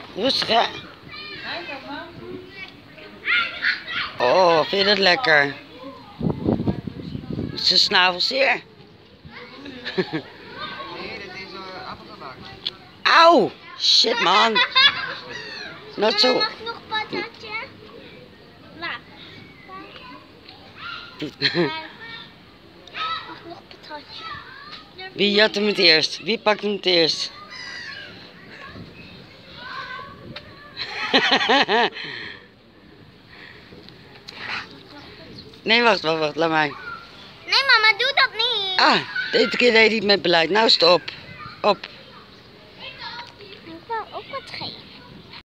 Rustig, hè? Oh, vind je dat lekker? Is zijn snavel zeer? Nee, dat is appeltabak. Auw! Shit, man. Not zo. Mag nog patatje? Laat. Mag nog patatje? Wie jat hem het eerst? Wie pakt hem het eerst? Nee, wacht, laat mij. Nee mama, doe dat niet. Ah, deze keer deed hij het met beleid. Nou, stop. Op.